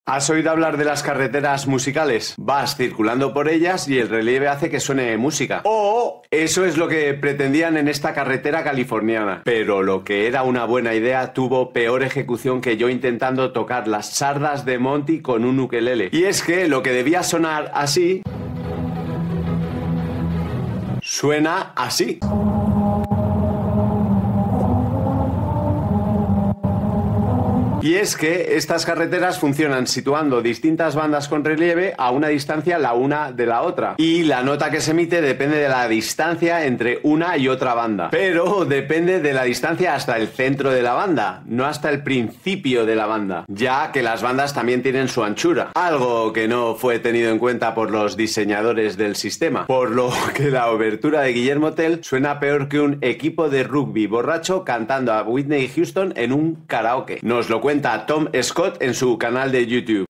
¿Has oído hablar de las carreteras musicales? Vas circulando por ellas y el relieve hace que suene música. O eso es lo que pretendían en esta carretera californiana. Pero lo que era una buena idea tuvo peor ejecución que yo intentando tocar las sardas de Monty con un ukelele. Y es que lo que debía sonar así... suena así. Y es que estas carreteras funcionan situando distintas bandas con relieve a una distancia la una de la otra. Y la nota que se emite depende de la distancia entre una y otra banda. Pero depende de la distancia hasta el centro de la banda, no hasta el principio de la banda, ya que las bandas también tienen su anchura. Algo que no fue tenido en cuenta por los diseñadores del sistema. Por lo que la obertura de Guillermo Tell suena peor que un equipo de rugby borracho cantando a Whitney Houston en un karaoke. Nos lo cuenta Tom Scott en su canal de YouTube.